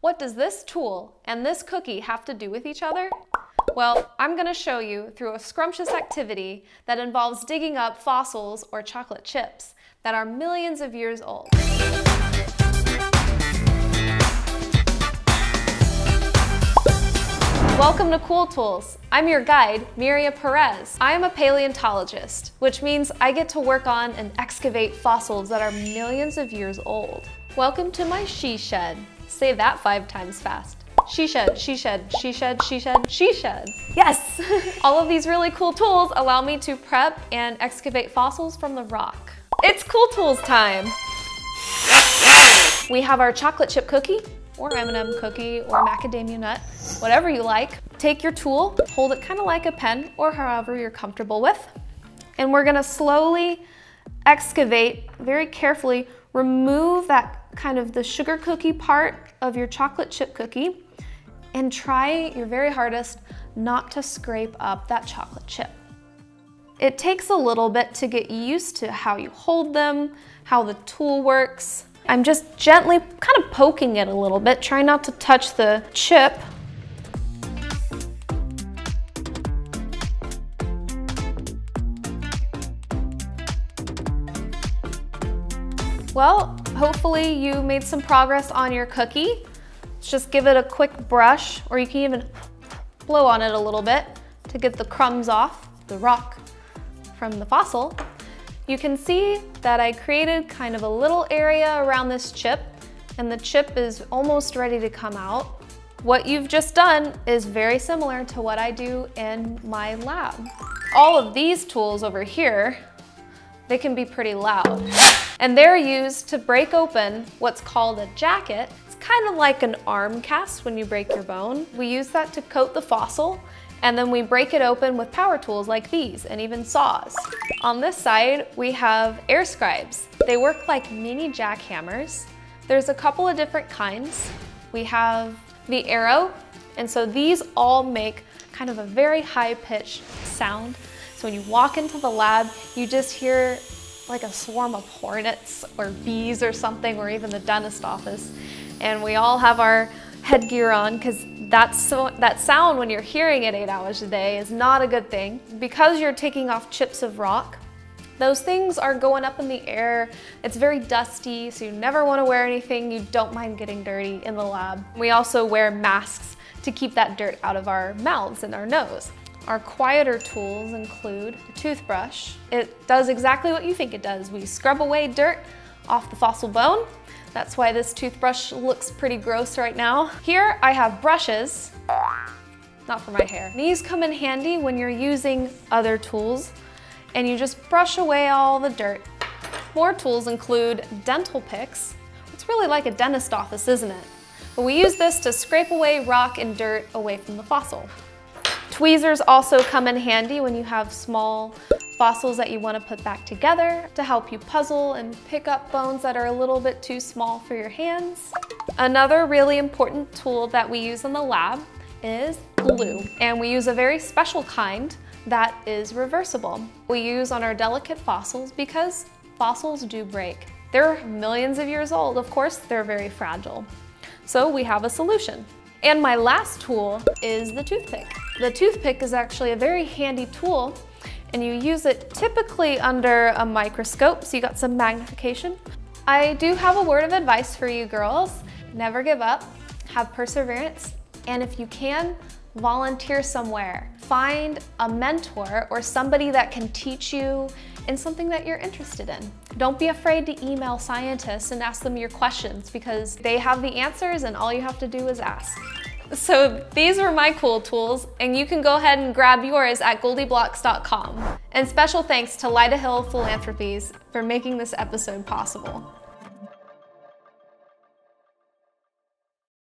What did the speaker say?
What does this tool and this cookie have to do with each other? Well, I'm going to show you through a scrumptious activity that involves digging up fossils or chocolate chips that are millions of years old. Welcome to Cool Tools. I'm your guide, Myria Perez. I am a paleontologist, which means I get to work on and excavate fossils that are millions of years old. Welcome to my she shed. Say that 5 times fast. She shed, she shed, she shed, she shed, she shed. Yes! All of these really cool tools allow me to prep and excavate fossils from the rock. It's Cool Tools time! We have our chocolate chip cookie, or M&M cookie, or macadamia nut, whatever you like. Take your tool, hold it kind of like a pen, or however you're comfortable with, and we're gonna slowly excavate, very carefully, remove that kind of the sugar cookie part of your chocolate chip cookie, and try your very hardest not to scrape up that chocolate chip. It takes a little bit to get used to how you hold them, how the tool works. I'm just gently kind of poking it a little bit, trying not to touch the chip. Well, hopefully you made some progress on your cookie. Let's just give it a quick brush, or you can even blow on it a little bit to get the crumbs off the rock from the fossil. You can see that I created kind of a little area around this chip, and the chip is almost ready to come out. What you've just done is very similar to what I do in my lab. All of these tools over here, they can be pretty loud. And they're used to break open what's called a jacket. It's kind of like an arm cast when you break your bone. We use that to coat the fossil, and then we break it open with power tools like these and even saws. On this side, we have air scribes. They work like mini jackhammers. There's a couple of different kinds. We have the arrow, and so these all make kind of a very high-pitched sound. So when you walk into the lab, you just hear like a swarm of hornets or bees or something, or even the dentist office. And we all have our headgear on because that sound when you're hearing it 8 hours a day is not a good thing. Because you're taking off chips of rock, those things are going up in the air. It's very dusty, so you never want to wear anything you don't mind getting dirty in the lab. We also wear masks to keep that dirt out of our mouths and our nose. Our quieter tools include a toothbrush. It does exactly what you think it does. We scrub away dirt off the fossil bone. That's why this toothbrush looks pretty gross right now. Here I have brushes, not for my hair. These come in handy when you're using other tools, and you just brush away all the dirt. More tools include dental picks. It's really like a dentist office, isn't it? But we use this to scrape away rock and dirt away from the fossil. Tweezers also come in handy when you have small fossils that you want to put back together to help you puzzle and pick up bones that are a little bit too small for your hands. Another really important tool that we use in the lab is glue, and we use a very special kind that is reversible. We use on our delicate fossils because fossils do break. They're millions of years old, of course, they're very fragile. So we have a solution. And my last tool is the toothpick. The toothpick is actually a very handy tool, and you use it typically under a microscope, so you got some magnification. I do have a word of advice for you girls. Never give up, have perseverance, and if you can, volunteer somewhere. Find a mentor or somebody that can teach you in something that you're interested in. Don't be afraid to email scientists and ask them your questions, because they have the answers and all you have to do is ask. So these were my cool tools, and you can go ahead and grab yours at GoldieBlox's.com. And special thanks to Lyda Hill Philanthropies for making this episode possible.